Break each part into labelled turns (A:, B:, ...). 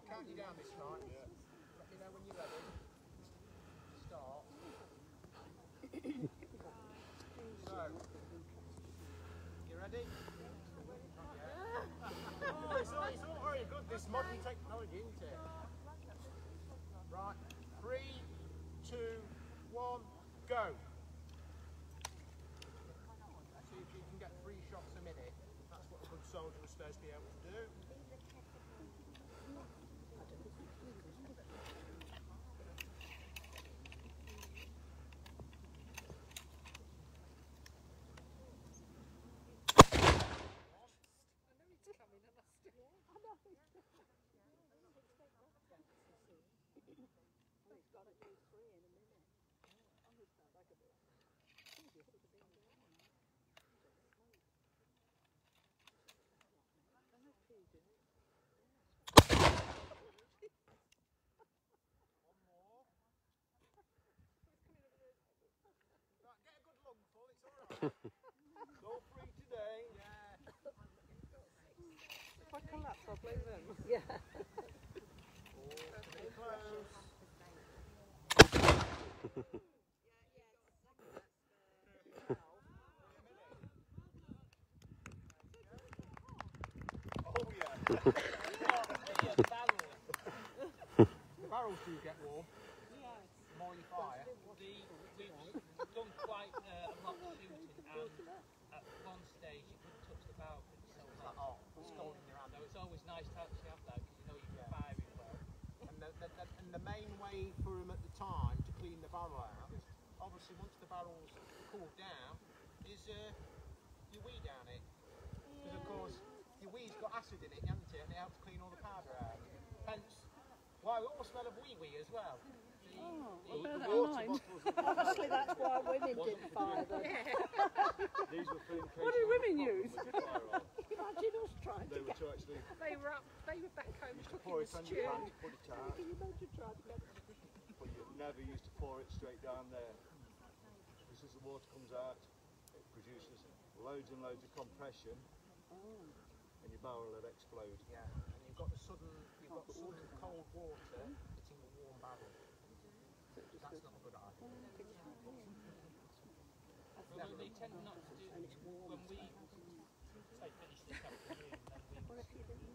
A: I'll count you down this time. Yeah. Let me know when you're ready. Start. So, you ready? Oh, it's all very good, this modern technology, isn't it? Right, 3, 2, 1, go. See if you can get 3 shots a minute. That's what a good soldier is supposed to be able to do. It's all free today. Yeah.
B: If I collapse, I'll blame them.
C: Yeah.
A: Stay close. Oh yeah. The barrels do get warm.
B: Yes.
A: The more you fire.
D: We've done quite a lot of shooting, and at one stage you couldn't touch the barrel because it's so hot.
A: Oh, scalding your hand.
D: So it's always nice to actually have that because you know you're firing well.
A: And the main way for them at the time to clean the barrel out is obviously once the barrel's cooled down is you wee down it. Because of course your wee's got acid in it, hasn't it? And it helps clean all the powder out. Hence why we all smell of wee as well.
C: Obviously that's why women didn't fire them.
E: These were for in case
B: What do women use?
C: Imagine us trying
E: They
C: to
E: were to actually
B: They were back home cooking
E: pour
B: the
E: it on
B: stew.
E: your pan to put it out,
C: Can you imagine trying to get
E: but you never used to pour it straight down there. Because as the water comes out, it produces loads and loads of compression, and your barrel would explode.
A: Yeah. And you've got sudden cold water hitting a warm barrel. That's not a good idea.
D: Well, they tend not to do when we say finish this afternoon, then we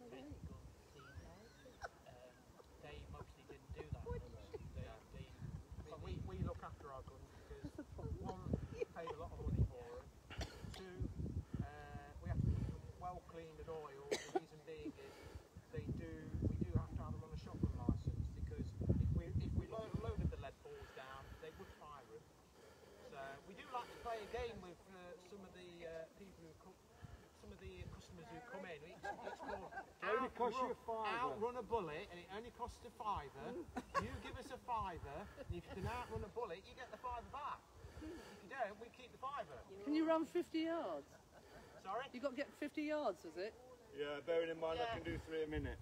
D: they mostly didn't do that.
A: But we look after our guns because one, we paid a lot of money for them. Two, we have to keep them well cleaned and oiled. The reason being is we do have to have them on a shotgun licence because if we loaded the lead balls down, they would fire them. So we do like to play a game with some of the people who some of the customers who come in. It's called
E: Only costs you a fiver.
A: outrun a bullet, and it only costs a fiver. You give us a fiver, and if you can outrun a bullet, you get the fiver back. If you don't, we keep the fiver.
B: Can you run 50 yards?
A: Sorry?
B: You've got to get 50 yards, is it?
E: Yeah, bearing in mind I can do 3 a minute.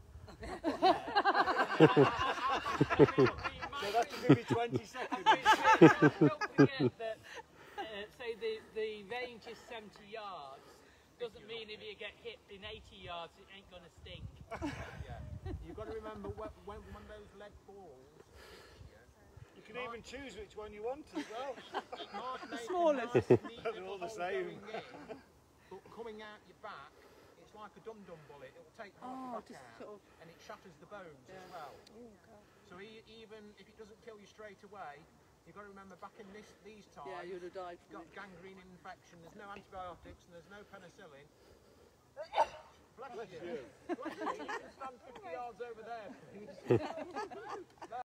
E: So that will give me 20 seconds.
D: Don't forget that, say the range is 70 yards, doesn't mean if you get hit in 80 yards it ain't going to stink.
A: Yeah. You've got to remember when those lead balls
E: You can even choose which one you want as well.
A: the
B: smallest.
E: They're all the same.
A: But coming out your back, it's like a dum-dum bullet. It will take half your back out, and it shatters the bones as well. So even if it doesn't kill you straight away, you've got to remember back in these times,
B: Yeah, you'd have died
A: you've
B: from
A: got
B: it.
A: gangrene infection, there's no antibiotics, and there's no penicillin. Bless you. Bless you. You can stand 50 yards over there.